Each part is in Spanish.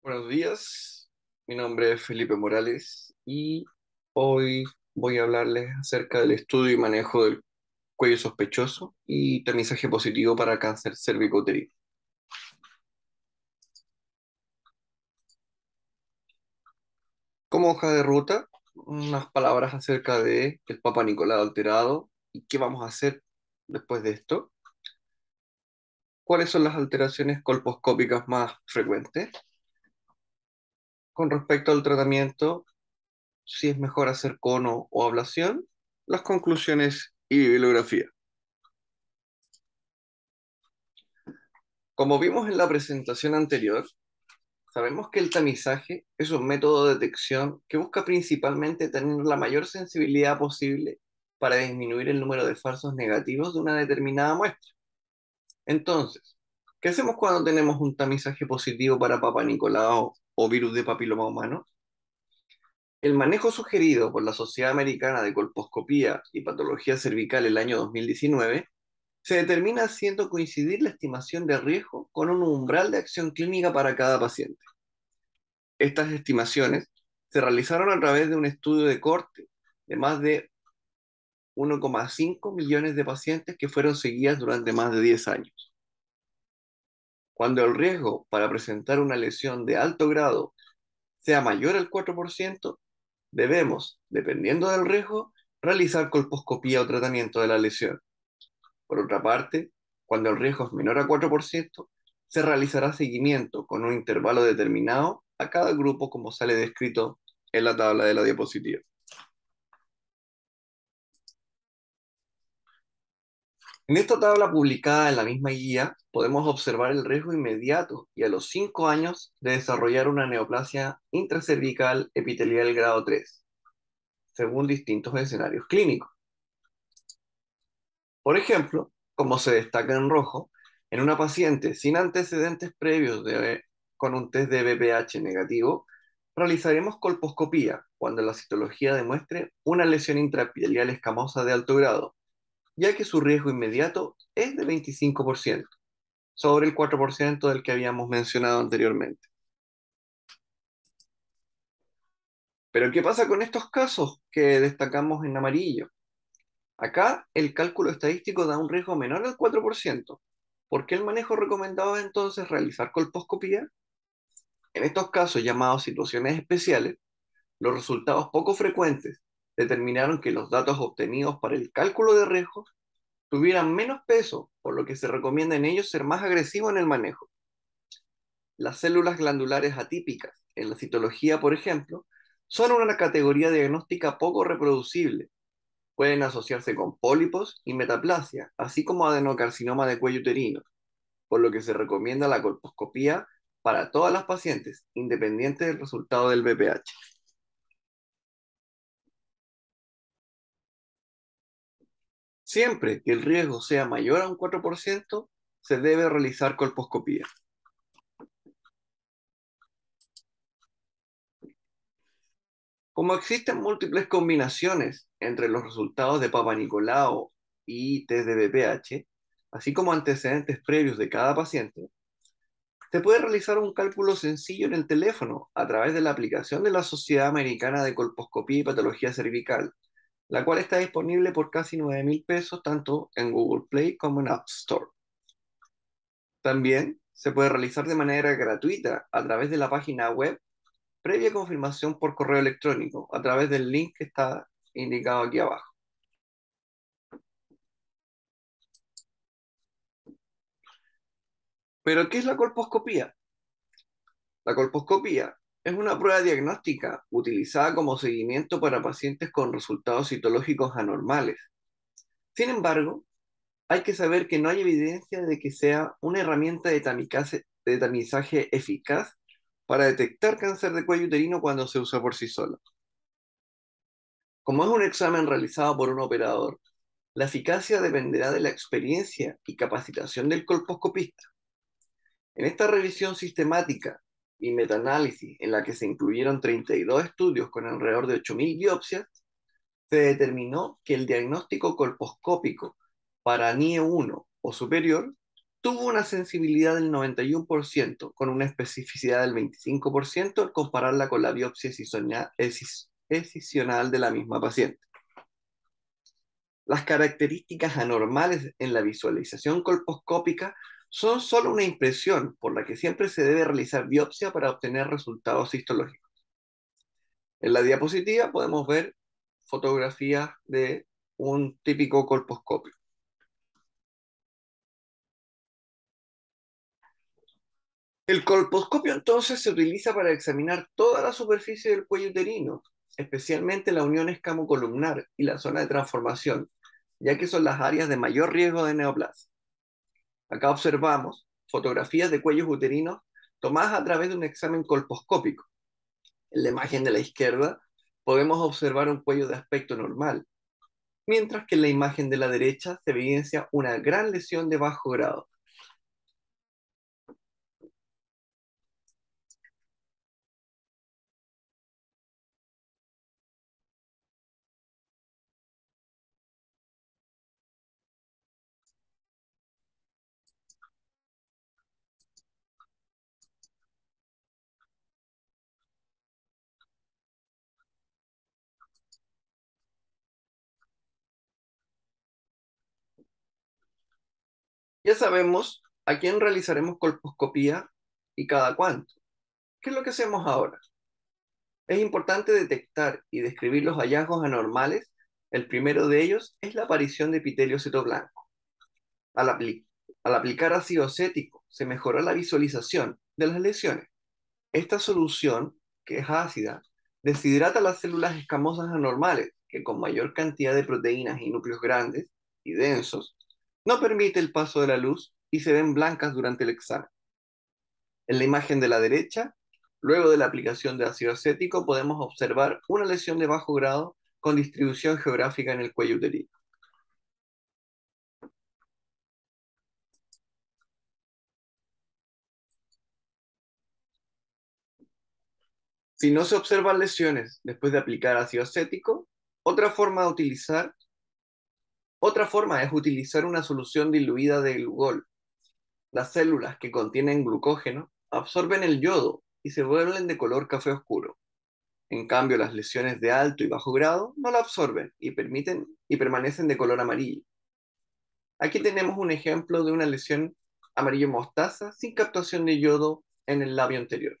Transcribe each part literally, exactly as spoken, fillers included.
Buenos días, mi nombre es Felipe Morales y hoy voy a hablarles acerca del estudio y manejo del cuello sospechoso y tamizaje positivo para cáncer cervicouterino. Como hoja de ruta, unas palabras acerca de el Papa Nicolau alterado y qué vamos a hacer después de esto. ¿Cuáles son las alteraciones colposcópicas más frecuentes? Con respecto al tratamiento, si es mejor hacer cono o ablación, las conclusiones y bibliografía. Como vimos en la presentación anterior, sabemos que el tamizaje es un método de detección que busca principalmente tener la mayor sensibilidad posible para disminuir el número de falsos negativos de una determinada muestra. Entonces, ¿qué hacemos cuando tenemos un tamizaje positivo para Papa Nicolau o virus de papiloma humano? El manejo sugerido por la Sociedad Americana de Colposcopía y Patología Cervical el año dos mil diecinueve se determina haciendo coincidir la estimación de riesgo con un umbral de acción clínica para cada paciente. Estas estimaciones se realizaron a través de un estudio de corte de más de uno coma cinco millones de pacientes que fueron seguidas durante más de diez años. Cuando el riesgo para presentar una lesión de alto grado sea mayor al cuatro por ciento, debemos, dependiendo del riesgo, realizar colposcopía o tratamiento de la lesión. Por otra parte, cuando el riesgo es menor a cuatro por ciento, se realizará seguimiento con un intervalo determinado a cada grupo como sale descrito en la tabla de la diapositiva. En esta tabla publicada en la misma guía, podemos observar el riesgo inmediato y a los cinco años de desarrollar una neoplasia intracervical epitelial grado tres, según distintos escenarios clínicos. Por ejemplo, como se destaca en rojo, en una paciente sin antecedentes previos de, con un test de B P H negativo, realizaremos colposcopía cuando la citología demuestre una lesión intraepitelial escamosa de alto grado, ya que su riesgo inmediato es de veinticinco por ciento, sobre el cuatro por ciento del que habíamos mencionado anteriormente. Pero ¿qué pasa con estos casos que destacamos en amarillo? Acá el cálculo estadístico da un riesgo menor al cuatro por ciento. ¿Por qué el manejo recomendado es entonces realizar colposcopía? En estos casos llamados situaciones especiales, los resultados poco frecuentes determinaron que los datos obtenidos para el cálculo de riesgos tuvieran menos peso, por lo que se recomienda en ellos ser más agresivo en el manejo. Las células glandulares atípicas, en la citología, por ejemplo, son una categoría diagnóstica poco reproducible. Pueden asociarse con pólipos y metaplasia, así como adenocarcinoma de cuello uterino, por lo que se recomienda la colposcopía para todas las pacientes, independiente del resultado del B P H. Siempre que el riesgo sea mayor a un cuatro por ciento, se debe realizar colposcopía. Como existen múltiples combinaciones entre los resultados de Papa Nicolau y test de B P H, así como antecedentes previos de cada paciente, se puede realizar un cálculo sencillo en el teléfono a través de la aplicación de la Sociedad Americana de Colposcopía y Patología Cervical, la cual está disponible por casi nueve mil pesos tanto en Google Play como en App Store. También se puede realizar de manera gratuita a través de la página web, previa confirmación por correo electrónico, a través del link que está indicado aquí abajo. ¿Pero qué es la colposcopía? La colposcopía es una prueba diagnóstica utilizada como seguimiento para pacientes con resultados citológicos anormales. Sin embargo, hay que saber que no hay evidencia de que sea una herramienta de tamizaje, de tamizaje eficaz para detectar cáncer de cuello uterino cuando se usa por sí sola. Como es un examen realizado por un operador, la eficacia dependerá de la experiencia y capacitación del colposcopista. En esta revisión sistemática y metaanálisis, en la que se incluyeron treinta y dos estudios con alrededor de ocho mil biopsias, se determinó que el diagnóstico colposcópico para N I E uno o superior tuvo una sensibilidad del noventa y uno por ciento, con una especificidad del veinticinco por ciento al compararla con la biopsia escisoña- escis- escisional de la misma paciente. Las características anormales en la visualización colposcópica son solo una impresión, por la que siempre se debe realizar biopsia para obtener resultados histológicos. En la diapositiva podemos ver fotografías de un típico colposcopio. El colposcopio entonces se utiliza para examinar toda la superficie del cuello uterino, especialmente la unión escamocolumnar y la zona de transformación, ya que son las áreas de mayor riesgo de neoplasia. Acá observamos fotografías de cuellos uterinos tomadas a través de un examen colposcópico. En la imagen de la izquierda podemos observar un cuello de aspecto normal, mientras que en la imagen de la derecha se evidencia una gran lesión de bajo grado. Ya sabemos a quién realizaremos colposcopía y cada cuánto. ¿Qué es lo que hacemos ahora? Es importante detectar y describir los hallazgos anormales. El primero de ellos es la aparición de epitelio citoblanco. Al, apli- al aplicar ácido acético, se mejora la visualización de las lesiones. Esta solución, que es ácida, deshidrata las células escamosas anormales, que con mayor cantidad de proteínas y núcleos grandes y densos, no permite el paso de la luz y se ven blancas durante el examen. En la imagen de la derecha, luego de la aplicación de ácido acético, podemos observar una lesión de bajo grado con distribución geográfica en el cuello uterino. Si no se observan lesiones después de aplicar ácido acético, otra forma de utilizar, otra forma es utilizar una solución diluida de glugol. Las células que contienen glucógeno absorben el yodo y se vuelven de color café oscuro. En cambio, las lesiones de alto y bajo grado no la absorben y, permiten, y permanecen de color amarillo. Aquí tenemos un ejemplo de una lesión amarillo mostaza sin captación de yodo en el labio anterior.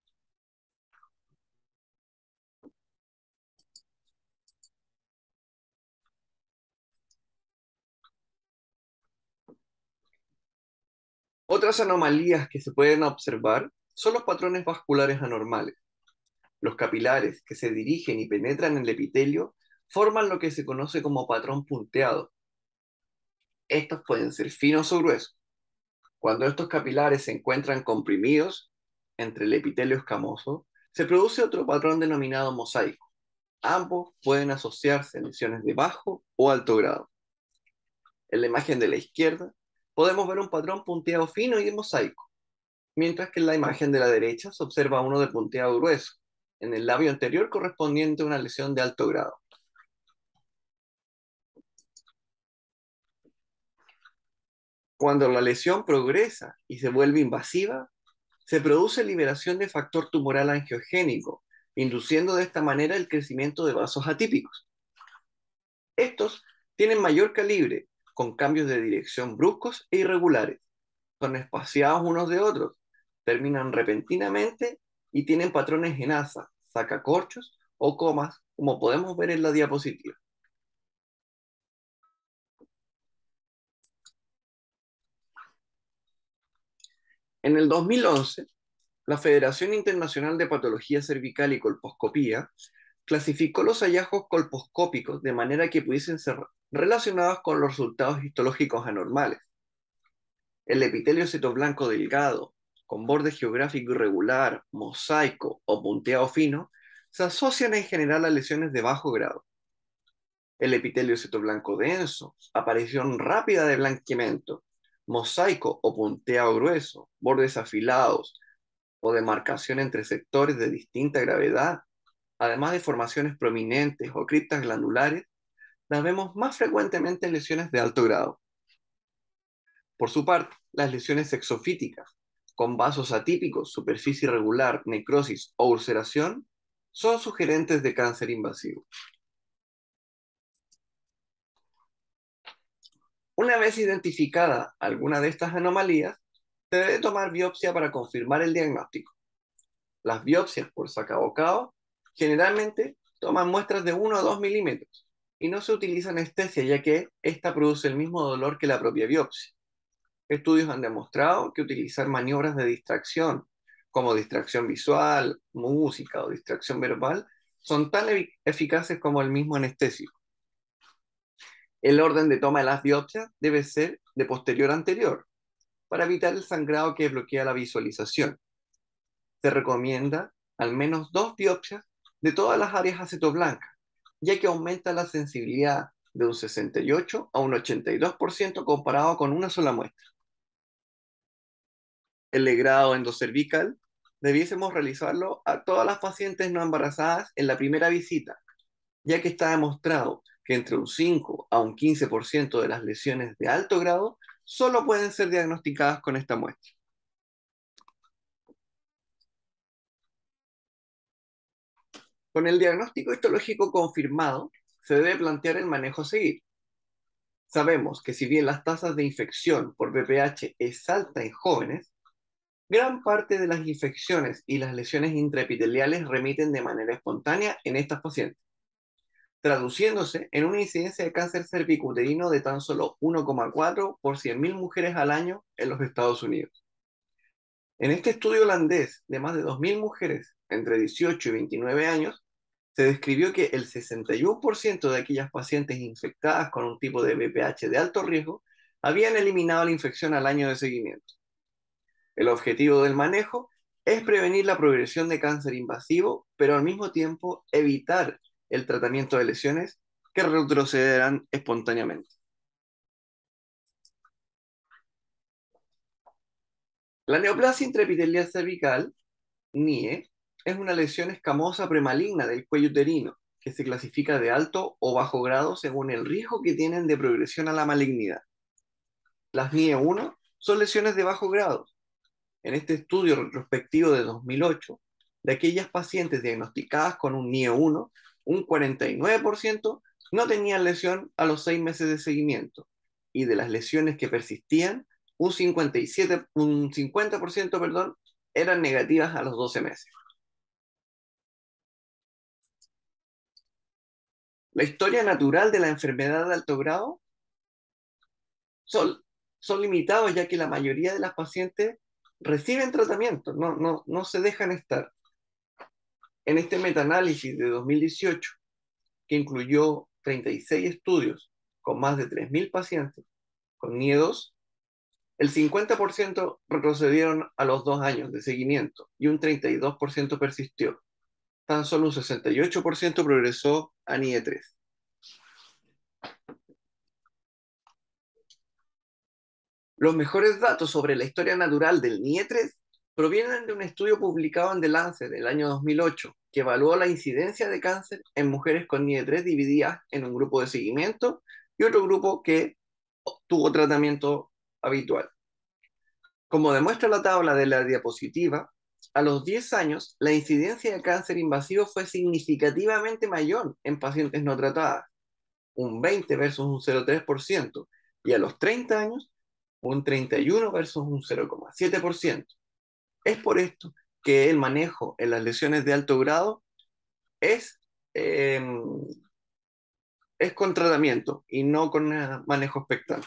Otras anomalías que se pueden observar son los patrones vasculares anormales. Los capilares que se dirigen y penetran en el epitelio forman lo que se conoce como patrón punteado. Estos pueden ser finos o gruesos. Cuando estos capilares se encuentran comprimidos entre el epitelio escamoso, se produce otro patrón denominado mosaico. Ambos pueden asociarse a lesiones de bajo o alto grado. En la imagen de la izquierda podemos ver un patrón punteado fino y de mosaico, mientras que en la imagen de la derecha se observa uno de punteado grueso, en el labio anterior correspondiente a una lesión de alto grado. Cuando la lesión progresa y se vuelve invasiva, se produce liberación de factor tumoral angiogénico, induciendo de esta manera el crecimiento de vasos atípicos. Estos tienen mayor calibre, con cambios de dirección bruscos e irregulares. Son espaciados unos de otros, terminan repentinamente y tienen patrones en asa, sacacorchos o comas, como podemos ver en la diapositiva. En el dos mil once, la Federación Internacional de Patología Cervical y Colposcopía clasificó los hallazgos colposcópicos de manera que pudiesen ser relacionados con los resultados histológicos anormales. El epitelio citoblanco delgado, con borde geográfico irregular, mosaico o punteado fino, se asocian en general a lesiones de bajo grado. El epitelio citoblanco denso, aparición rápida de blanqueamiento, mosaico o punteado grueso, bordes afilados o demarcación entre sectores de distinta gravedad, además de formaciones prominentes o criptas glandulares, las vemos más frecuentemente en lesiones de alto grado. Por su parte, las lesiones exofíticas, con vasos atípicos, superficie irregular, necrosis o ulceración, son sugerentes de cáncer invasivo. Una vez identificada alguna de estas anomalías, se debe tomar biopsia para confirmar el diagnóstico. Las biopsias por sacabocado generalmente toman muestras de uno a dos milímetros y no se utiliza anestesia ya que esta produce el mismo dolor que la propia biopsia. Estudios han demostrado que utilizar maniobras de distracción, como distracción visual, música o distracción verbal, son tan eficaces como el mismo anestésico. El orden de toma de las biopsias debe ser de posterior a anterior, para evitar el sangrado que bloquea la visualización. Se recomienda al menos dos biopsias de todas las áreas acetoblancas, ya que aumenta la sensibilidad de un sesenta y ocho a un ochenta y dos por ciento comparado con una sola muestra. El legrado endocervical debiésemos realizarlo a todas las pacientes no embarazadas en la primera visita, ya que está demostrado que entre un cinco a un quince por ciento de las lesiones de alto grado solo pueden ser diagnosticadas con esta muestra. Con el diagnóstico histológico confirmado, se debe plantear el manejo a seguir. Sabemos que si bien las tasas de infección por V P H es alta en jóvenes, gran parte de las infecciones y las lesiones intraepiteliales remiten de manera espontánea en estas pacientes, traduciéndose en una incidencia de cáncer cervicuterino de tan solo uno coma cuatro por cien mil mujeres al año en los Estados Unidos. En este estudio holandés de más de dos mil mujeres entre dieciocho y veintinueve años, se describió que el sesenta y uno por ciento de aquellas pacientes infectadas con un tipo de V P H de alto riesgo habían eliminado la infección al año de seguimiento. El objetivo del manejo es prevenir la progresión de cáncer invasivo, pero al mismo tiempo evitar el tratamiento de lesiones que retrocederán espontáneamente. La neoplasia intraepitelial cervical, N I E, es una lesión escamosa premaligna del cuello uterino que se clasifica de alto o bajo grado según el riesgo que tienen de progresión a la malignidad. Las N I E uno son lesiones de bajo grado. En este estudio retrospectivo de dos mil ocho, de aquellas pacientes diagnosticadas con un N I E uno, un cuarenta y nueve por ciento no tenían lesión a los seis meses de seguimiento, y de las lesiones que persistían, un cincuenta y siete, un cincuenta por ciento, perdón, eran negativas a los doce meses. La historia natural de la enfermedad de alto grado son, son limitados ya que la mayoría de las pacientes reciben tratamiento, no, no, no se dejan estar. En este metaanálisis de dos mil dieciocho, que incluyó treinta y seis estudios con más de tres mil pacientes con N I E dos, el cincuenta por ciento retrocedieron a los dos años de seguimiento y un treinta y dos por ciento persistió. Tan solo un sesenta y ocho por ciento progresó a N I E tres. Los mejores datos sobre la historia natural del N I E tres provienen de un estudio publicado en The Lancet del año dos mil ocho, que evaluó la incidencia de cáncer en mujeres con N I E tres divididas en un grupo de seguimiento y otro grupo que tuvo tratamiento habitual. Como demuestra la tabla de la diapositiva, a los diez años la incidencia de cáncer invasivo fue significativamente mayor en pacientes no tratadas, un veinte versus un cero coma tres por ciento, y a los treinta años un treinta y uno versus un cero coma siete por ciento. Es por esto que el manejo en las lesiones de alto grado es, eh, es con tratamiento y no con manejo expectante.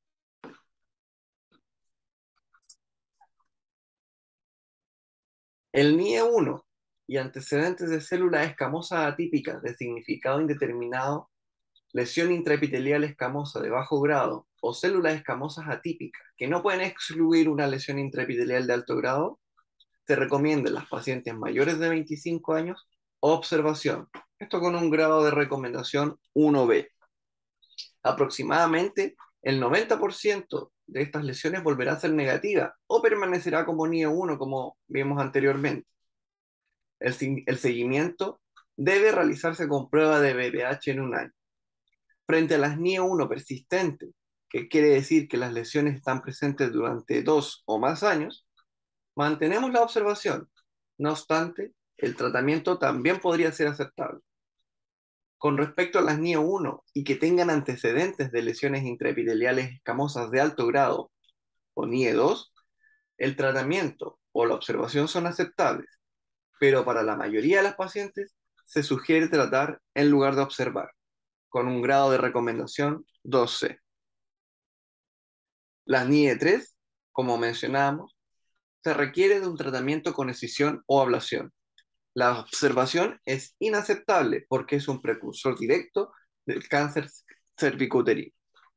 El N I E uno y antecedentes de células escamosas atípicas de significado indeterminado, lesión intraepitelial escamosa de bajo grado o células escamosas atípicas que no pueden excluir una lesión intraepitelial de alto grado, se recomienda en las pacientes mayores de veinticinco años observación. Esto con un grado de recomendación uno B. Aproximadamente el noventa por ciento de estas lesiones volverá a ser negativa o permanecerá como N I E uno, como vimos anteriormente. El, el seguimiento debe realizarse con prueba de V P H en un año. Frente a las N I E uno persistentes, que quiere decir que las lesiones están presentes durante dos o más años, mantenemos la observación. No obstante, el tratamiento también podría ser aceptable. Con respecto a las N I E uno y que tengan antecedentes de lesiones intraepiteliales escamosas de alto grado o N I E dos, el tratamiento o la observación son aceptables, pero para la mayoría de las pacientes se sugiere tratar en lugar de observar, con un grado de recomendación dos C. Las N I E tres, como mencionábamos, se requiere de un tratamiento con escisión o ablación. La observación es inaceptable porque es un precursor directo del cáncer cervicuterino.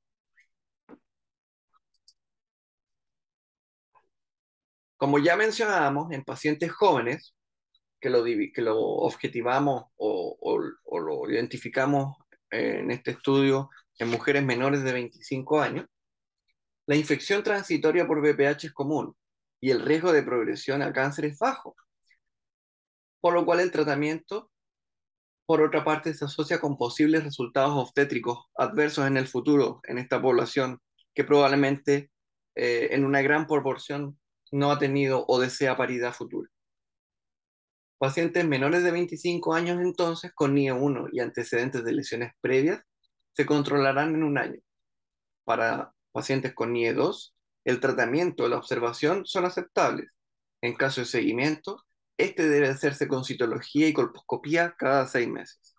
Como ya mencionábamos, en pacientes jóvenes, que lo, que lo objetivamos o, o, o lo identificamos eh, en este estudio en mujeres menores de veinticinco años, la infección transitoria por V P H es común y el riesgo de progresión a cáncer es bajo, por lo cual el tratamiento, por otra parte, se asocia con posibles resultados obstétricos adversos en el futuro en esta población que probablemente eh, en una gran proporción no ha tenido o desea paridad futura. Pacientes menores de veinticinco años entonces con N I E uno y antecedentes de lesiones previas se controlarán en un año. Para pacientes con N I E dos, el tratamiento o la observación son aceptables. En caso de seguimiento, este debe hacerse con citología y colposcopía cada seis meses.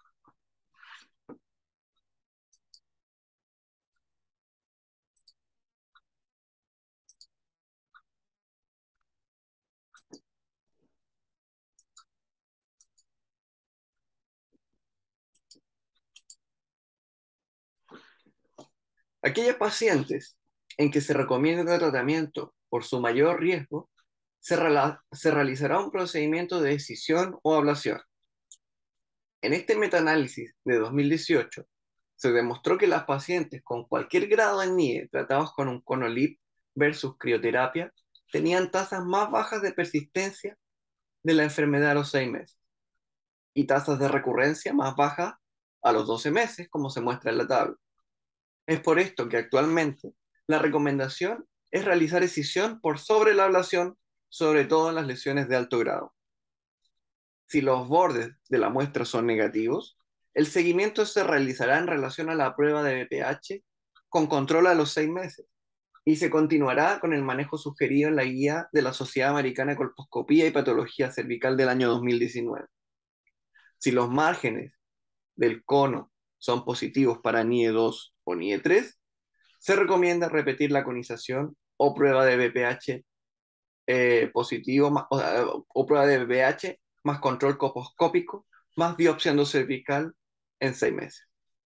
Aquellos pacientes en que se recomienda el tratamiento por su mayor riesgo, se, se realizará un procedimiento de decisión o ablación. En este metaanálisis de dos mil dieciocho, se demostró que las pacientes con cualquier grado de N I E tratados con un ConoLip versus crioterapia tenían tasas más bajas de persistencia de la enfermedad a los seis meses y tasas de recurrencia más bajas a los doce meses, como se muestra en la tabla. Es por esto que actualmente la recomendación es realizar escisión por sobre la ablación, sobre todo en las lesiones de alto grado. Si los bordes de la muestra son negativos, el seguimiento se realizará en relación a la prueba de B P H con control a los seis meses y se continuará con el manejo sugerido en la guía de la Sociedad Americana de Colposcopía y Patología Cervical del año dos mil diecinueve. Si los márgenes del cono son positivos para N I E dos o N I E tres, se recomienda repetir la conización o prueba de B P H eh, positivo o, o prueba de B P H más control colposcópico más biopsia endocervical en seis meses.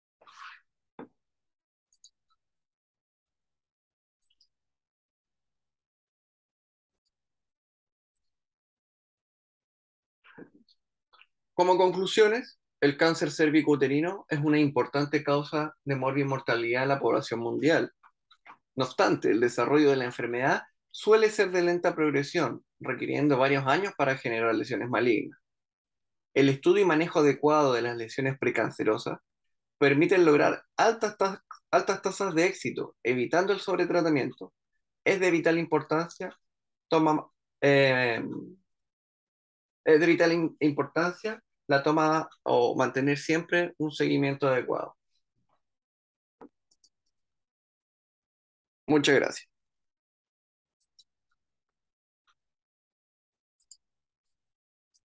Como conclusiones, el cáncer cervicuterino es una importante causa de morbi-mortalidad en la población mundial. No obstante, el desarrollo de la enfermedad suele ser de lenta progresión, requiriendo varios años para generar lesiones malignas. El estudio y manejo adecuado de las lesiones precancerosas permiten lograr altas, ta altas tasas de éxito, evitando el sobretratamiento. Es de vital importancia, toma, eh, es de vital in importancia la toma o mantener siempre un seguimiento adecuado. Muchas gracias.